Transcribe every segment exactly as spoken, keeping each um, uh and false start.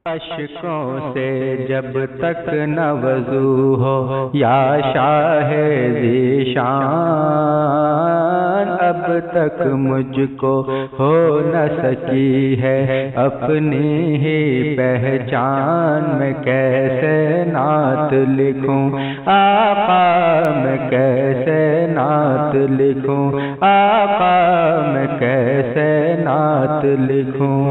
اشکوں سے جب تک نہ وضو ہو یا شاہ ذیشان، اب تک مجھ کو ہو نہ سکی ہے اپنی ہی پہچان، میں کیسے نعت لکھوں آقا، میں کیسے نعت لکھوں آقا، میں کیسے نعت لکھوں۔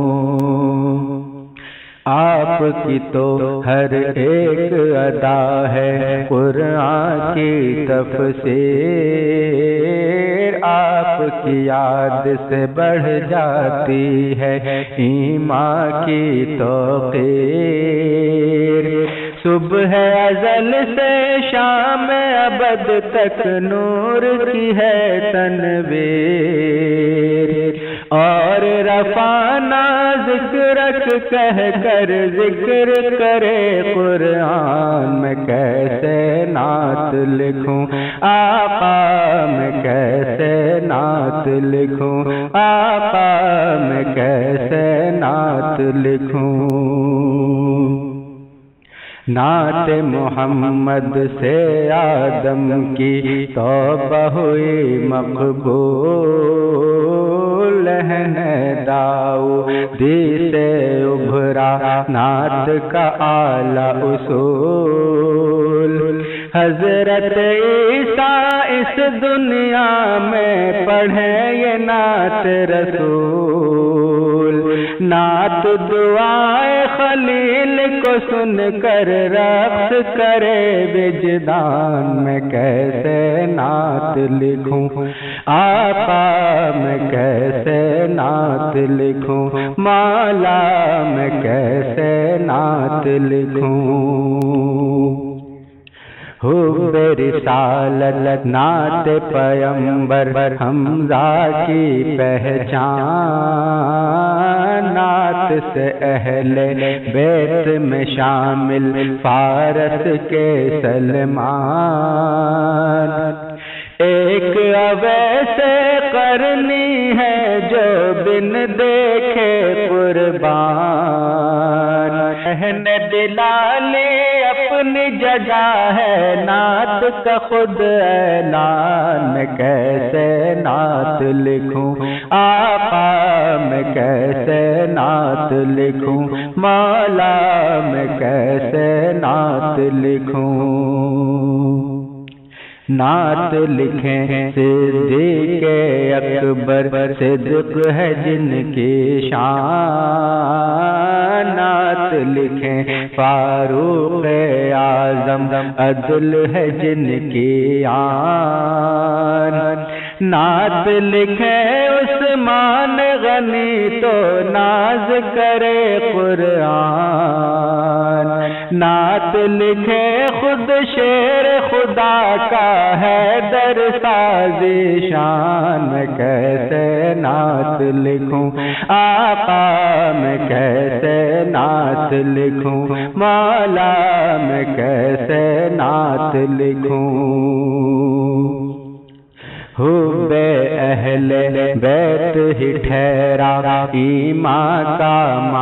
آپ کی تو ہر ایک ادا ہے قرآن کی تفسیر، آپ کی یاد سے بڑھ جاتی ہے ایمان کی توقیر، صبح ازل سے شام ابد تک نور کی ہے تنویر، اور رفعنا ذکرک کہہ کر ذکر کرے قرآن، میں کیسے نعت لکھوں آقا، میں کیسے نعت لکھوں آقا، میں کیسے نعت لکھوں۔ نعت محمد سے آدم کی توبہ ہوئی مقبول، لہن داؤدی سے ابھرا نعت کا اعلیٰ اصول، حضرت عیسیٰ اس دنیا میں پڑھیں یہ نعت رسول، نعت دعائے خلیل کو سن کر رقص کرے وجدان، میں کیسے نعت لکھوں آقا، میں کیسے نعت لکھوں مولا، میں کیسے نعت لکھوں۔ حب رسالت نعت پیمبر حمزہ کی پہچان، نعت سے اہل بیت میں شامل فارس کے سلمان، ایک اویسے قرنی ہے جو بن دیکھے قربان، اہن دلالی اپنی جگہ ہے نعت کا خود اعلان، میں کیسے نعت لکھوں آقا، میں کیسے نعت لکھوں مولا، میں کیسے نعت لکھوں۔ نعت لکھیں صدیق اکبر، صدق ہے جن کی شان، نعت لکھیں فاروق اعظم، عدل ہے جن کی آن، نعت لکھیں عثمان غنی تو ناز کرے قرآن، نعت لکھے خود شیر خدا کا ہے در سازی شان، میں کیسے نعت لکھوں آقا، میں کیسے نعت لکھوں مولا، میں کیسے نعت لکھوں۔ حب اہل بیت ہی ٹھہرا ایمان کا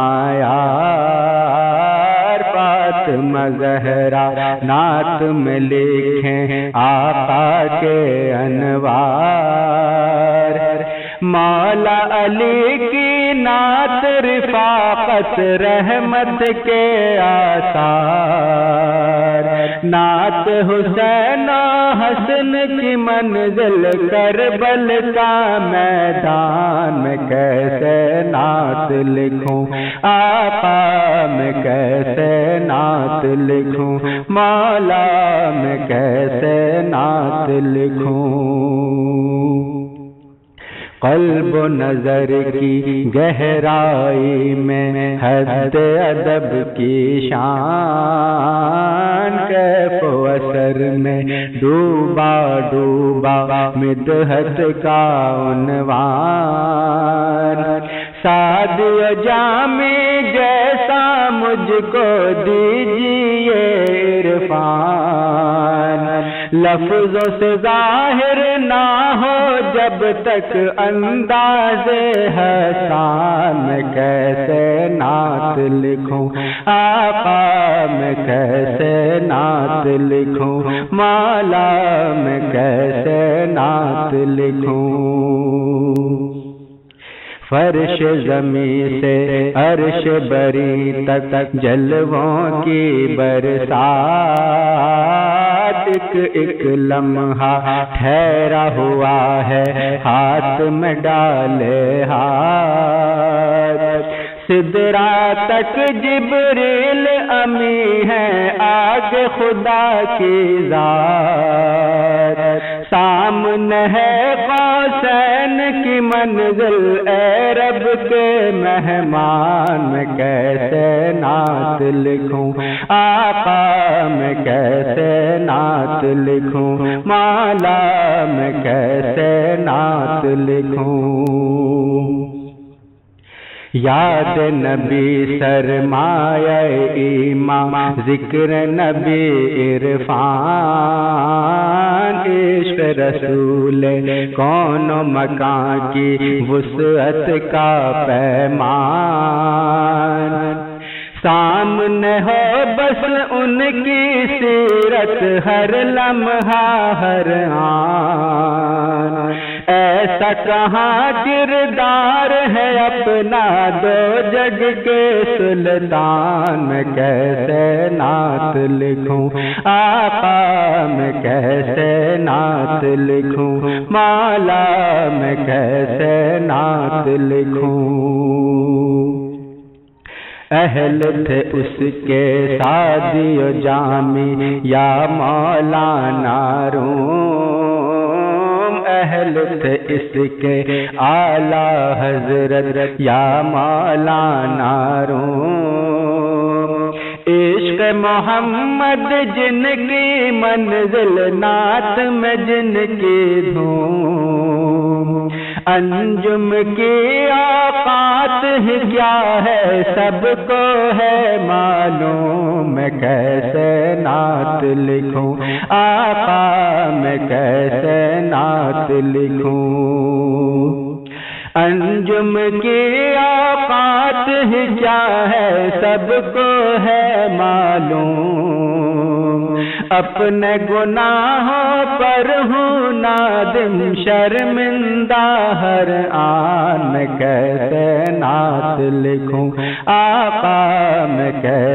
معیار، فاطمہ زہرا نعت میں لکھیں آقا کے انوار، مولا علی کی نعت رفاقت رحمت کے آثار، نعت حسین و حسن کی منزل کربل کا میدان، میں کیسے نعت لکھوں آقا، میں کیسے نعت لکھوں مولا، میں کیسے نعت لکھوں۔ قلب و نظر کی گہرائی میں حد ادب کی شان، کیف و اثر میں ڈوبا ڈوبا مدحت کا عنوان، سعدی و جامی جیسا مجھ کو دیجیے عرفان، لفظوں سے ظاہر نہ ہو جب تک انداز حسان، میں کیسے نعت لکھوں آقا، میں کیسے نعت لکھوں مولا، میں کیسے نعت لکھوں۔ فرش زمین سے عرش بری تک جلووں کی برسات، ایک ایک لمحہ ٹھہرا ہوا ہے ہاتھ میں ڈالے ہاتھ، سدرا تک جبریل امی ہے آگے خدا کی ذات، سامنے ہے قوسین کی منزل اے رب کے مہمان، میں کیسے نعت لکھوں آقا، میں کیسے نعت لکھوں مولا، میں کیسے نعت لکھوں۔ یاد نبی سرمایہ ایمان، ذکر نبی عرفان، عشق رسول کون و مکان کی وسعت کا پیمان، سامنے ہو بس ان کی سیرت ہر لمحہ ہر آن، ایسا کہاں کردار ہے اپنا دو جگ کے سلطان، میں کیسے نعت لکھوں آقا، میں کیسے نعت لکھوں مولا، میں کیسے نعت لکھوں۔ اہل تھے اس کے سعدی و جامی یا مولانا روم، اہل تھے اس کے اعلی حضرت یا مولانا روم، عشق محمد جن کی منزل، نعت میں جن کی دھوم، انجم کی اوقات ہی کیا ہے سب کو ہے معلوم، میں کیسے نعت لکھوں آقا، میں کیسے نعت لکھوں۔ انجم کی اوقات ہی کیا ہے سب کو ہے معلوم، اپنے گناہوں پر ہوں نادم شرمندہ ہر آن، میں کیسے نعت لکھوں آقا، میں کیسے